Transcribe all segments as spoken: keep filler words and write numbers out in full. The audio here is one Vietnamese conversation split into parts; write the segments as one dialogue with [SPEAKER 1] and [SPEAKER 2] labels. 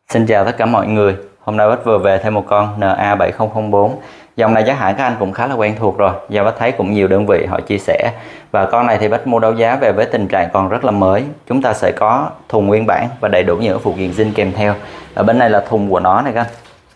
[SPEAKER 1] Xin chào tất cả mọi người. Hôm nay Bách vừa về thêm một con N A bảy không không bốn. Dòng này chắc hẳn các anh cũng khá là quen thuộc rồi, do Bách thấy cũng nhiều đơn vị họ chia sẻ. Và con này thì Bách mua đấu giá về với tình trạng còn rất là mới. Chúng ta sẽ có thùng nguyên bản và đầy đủ những phụ kiện zin kèm theo. Ở bên này là thùng của nó này các anh.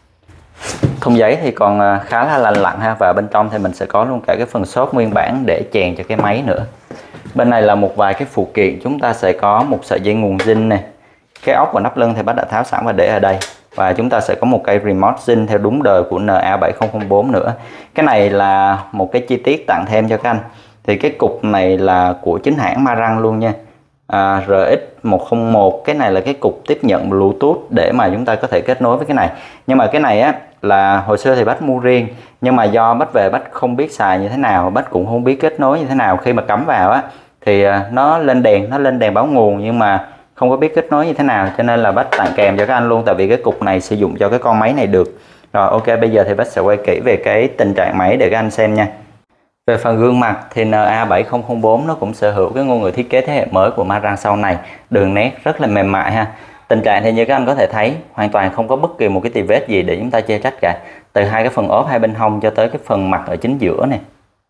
[SPEAKER 1] Thùng giấy thì còn khá là lành lặn ha, và bên trong thì mình sẽ có luôn cả cái phần xốp nguyên bản để chèn cho cái máy nữa. Bên này là một vài cái phụ kiện, chúng ta sẽ có một sợi dây nguồn zin này. Cái ốc và nắp lưng thì Bách đã tháo sẵn và để ở đây. Và chúng ta sẽ có một cây remote zin theo đúng đời của N A bảy không không bốn nữa. Cái này là một cái chi tiết tặng thêm cho các anh. Thì cái cục này là của chính hãng Marantz luôn nha, à, R X một không một. Cái này là cái cục tiếp nhận Bluetooth để mà chúng ta có thể kết nối với cái này. Nhưng mà cái này á là hồi xưa thì Bách mua riêng, nhưng mà do Bách về Bách không biết xài như thế nào, Bách cũng không biết kết nối như thế nào. Khi mà cắm vào á thì nó lên đèn, nó lên đèn báo nguồn, nhưng mà không có biết kết nối như thế nào, cho nên là Bách tặng kèm cho các anh luôn, tại vì cái cục này sử dụng cho cái con máy này được. Rồi ok, bây giờ thì Bách sẽ quay kỹ về cái tình trạng máy để các anh xem nha. Về phần gương mặt thì N A bảy không không bốn nó cũng sở hữu cái ngôn ngữ thiết kế thế hệ mới của Marantz sau này, đường nét rất là mềm mại ha. Tình trạng thì như các anh có thể thấy, hoàn toàn không có bất kỳ một cái tì vết gì để chúng ta chê trách cả, từ hai cái phần ốp hai bên hông cho tới cái phần mặt ở chính giữa này.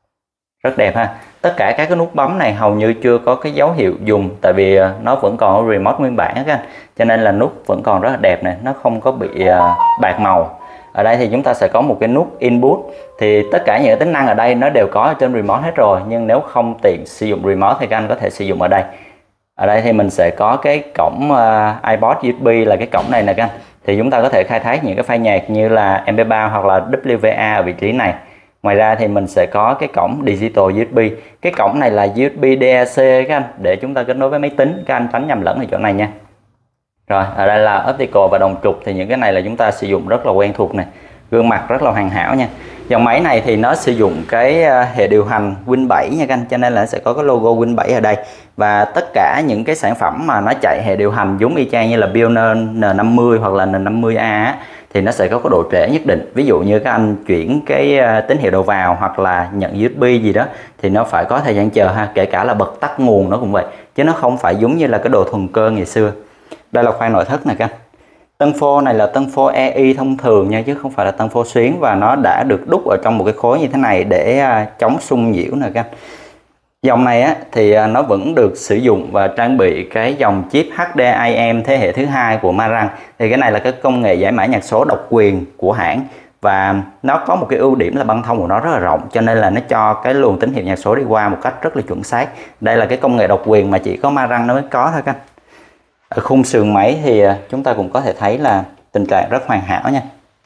[SPEAKER 1] Rất đẹp ha. Tất cả các cái nút bấm này hầu như chưa có cái dấu hiệu dùng, tại vì nó vẫn còn ở remote nguyên bản các anh, cho nên là nút vẫn còn rất là đẹp này, nó không có bị bạc màu. Ở đây thì chúng ta sẽ có một cái nút input, thì tất cả những tính năng ở đây nó đều có ở trên remote hết rồi, nhưng nếu không tiện sử dụng remote thì các anh có thể sử dụng ở đây. Ở đây thì mình sẽ có cái cổng uh, iPod U S B, là cái cổng này nè các anh, thì chúng ta có thể khai thác những cái file nhạc như là M P ba hoặc là W V A ở vị trí này. Ngoài ra thì mình sẽ có cái cổng Digital U S B. Cái cổng này là U S B D A C các anh, để chúng ta kết nối với máy tính, các anh tránh nhầm lẫn ở chỗ này nha. Rồi, ở đây là optical và đồng trục, thì những cái này là chúng ta sử dụng rất là quen thuộc này. Gương mặt rất là hoàn hảo nha. Dòng máy này thì nó sử dụng cái hệ điều hành Win bảy nha các anh, cho nên là sẽ có cái logo Win bảy ở đây. Và tất cả những cái sản phẩm mà nó chạy hệ điều hành giống y chang như là Pioneer N năm mươi hoặc là N năm mươi A thì nó sẽ có cái độ trễ nhất định. Ví dụ như các anh chuyển cái tín hiệu đầu vào hoặc là nhận U S B gì đó thì nó phải có thời gian chờ ha, kể cả là bật tắt nguồn nó cũng vậy, chứ nó không phải giống như là cái đồ thuần cơ ngày xưa. Đây là khoang nội thất này các anh. Tân phô này là tân phô E I thông thường nha, chứ không phải là tân phô xuyến, và nó đã được đúc ở trong một cái khối như thế này để chống xung nhiễu nè các anh. Dòng này á, thì nó vẫn được sử dụng và trang bị cái dòng chip H D I M thế hệ thứ hai của Marantz. Thì cái này là cái công nghệ giải mã nhạc số độc quyền của hãng, và nó có một cái ưu điểm là băng thông của nó rất là rộng, cho nên là nó cho cái luồng tín hiệu nhạc số đi qua một cách rất là chuẩn xác. Đây là cái công nghệ độc quyền mà chỉ có Marantz nó mới có thôi các anh. Ở khung sườn máy thì chúng ta cũng có thể thấy là tình trạng rất hoàn hảo nha.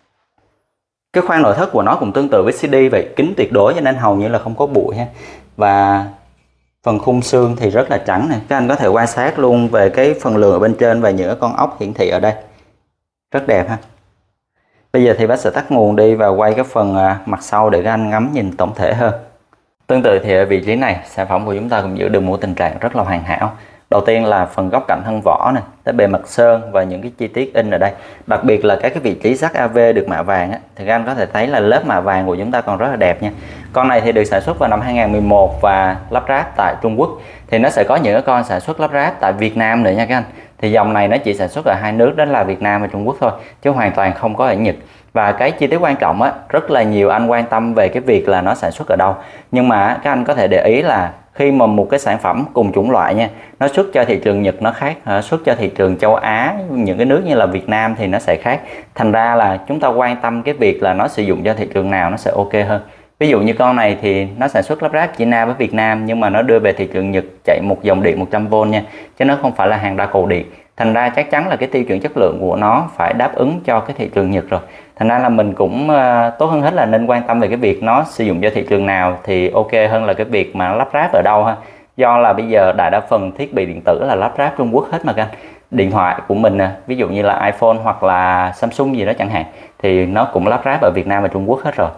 [SPEAKER 1] Cái khoang nội thất của nó cũng tương tự với xê đê vậy, kín tuyệt đối cho nên hầu như là không có bụi ha. Và phần khung xương thì rất là trắng này, các anh có thể quan sát luôn về cái phần lường ở bên trên và những con ốc hiển thị ở đây. Rất đẹp ha. Bây giờ thì bác sẽ tắt nguồn đi và quay cái phần mặt sau để các anh ngắm nhìn tổng thể hơn. Tương tự thì ở vị trí này, sản phẩm của chúng ta cũng giữ được một tình trạng rất là hoàn hảo. Đầu tiên là phần góc cạnh thân vỏ này, tới bề mặt sơn và những cái chi tiết in ở đây. Đặc biệt là các cái vị trí jack A V được mạ vàng á, thì các anh có thể thấy là lớp mạ vàng của chúng ta còn rất là đẹp nha. Con này thì được sản xuất vào năm hai nghìn không trăm mười một và lắp ráp tại Trung Quốc. Thì nó sẽ có những con sản xuất lắp ráp tại Việt Nam nữa nha các anh. Thì dòng này nó chỉ sản xuất ở hai nước, đó là Việt Nam và Trung Quốc thôi, chứ hoàn toàn không có ở Nhật. Và cái chi tiết quan trọng á, rất là nhiều anh quan tâm về cái việc là nó sản xuất ở đâu. Nhưng mà các anh có thể để ý là khi mà một cái sản phẩm cùng chủng loại nha, nó xuất cho thị trường Nhật nó khác, xuất cho thị trường châu Á, những cái nước như là Việt Nam thì nó sẽ khác. Thành ra là chúng ta quan tâm cái việc là nó sử dụng cho thị trường nào nó sẽ ok hơn. Ví dụ như con này thì nó sản xuất lắp ráp chỉ na với Việt Nam, nhưng mà nó đưa về thị trường Nhật chạy một dòng điện một trăm vôn nha, chứ nó không phải là hàng đa cầu điện. Thành ra chắc chắn là cái tiêu chuẩn chất lượng của nó phải đáp ứng cho cái thị trường Nhật rồi. Thành ra là mình cũng uh, tốt hơn hết là nên quan tâm về cái việc nó sử dụng cho thị trường nào thì ok hơn là cái việc mà nó lắp ráp ở đâu ha. Do là bây giờ đại đa phần thiết bị điện tử là lắp ráp Trung Quốc hết mà các anh. Điện thoại của mình ví dụ như là iPhone hoặc là Samsung gì đó chẳng hạn, thì nó cũng lắp ráp ở Việt Nam và Trung Quốc hết rồi.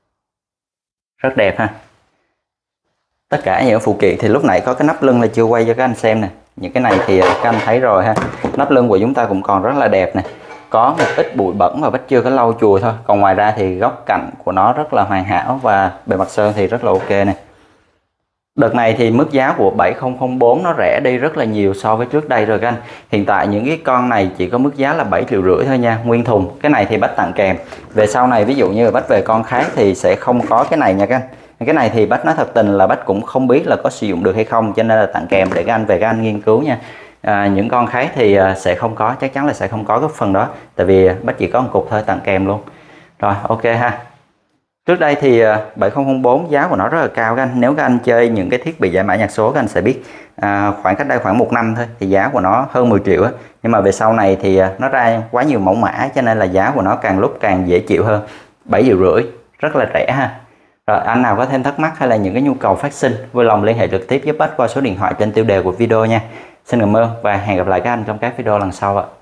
[SPEAKER 1] Rất đẹp ha. Tất cả những phụ kiện thì lúc nãy có cái nắp lưng là chưa quay cho các anh xem nè. Những cái này thì các anh thấy rồi ha. Nắp lưng của chúng ta cũng còn rất là đẹp nè. Có một ít bụi bẩn mà Bách chưa có lau chùi thôi. Còn ngoài ra thì góc cạnh của nó rất là hoàn hảo và bề mặt sơn thì rất là ok nè. Đợt này thì mức giá của bảy không không bốn nó rẻ đi rất là nhiều so với trước đây rồi các anh. Hiện tại những cái con này chỉ có mức giá là bảy triệu rưỡi thôi nha, nguyên thùng. Cái này thì Bách tặng kèm. Về sau này ví dụ như Bách về con khác thì sẽ không có cái này nha các anh. Cái này thì Bách nói thật tình là Bách cũng không biết là có sử dụng được hay không, cho nên là tặng kèm để các anh về các anh nghiên cứu nha. À, những con khác thì sẽ không có, chắc chắn là sẽ không có cái phần đó, tại vì Bách chỉ có một cục thôi, tặng kèm luôn. Rồi ok ha. Trước đây thì bảy không không bốn giá của nó rất là cao các anh. Nếu các anh chơi những cái thiết bị giải mã nhạc số các anh sẽ biết, à, khoảng cách đây khoảng một năm thôi thì giá của nó hơn mười triệu á. Nhưng mà về sau này thì nó ra quá nhiều mẫu mã cho nên là giá của nó càng lúc càng dễ chịu hơn. bảy triệu rưỡi rất là rẻ ha. Rồi anh nào có thêm thắc mắc hay là những cái nhu cầu phát sinh, vui lòng liên hệ trực tiếp giúp Bách qua số điện thoại trên tiêu đề của video nha. Xin cảm ơn và hẹn gặp lại các anh trong các video lần sau ạ.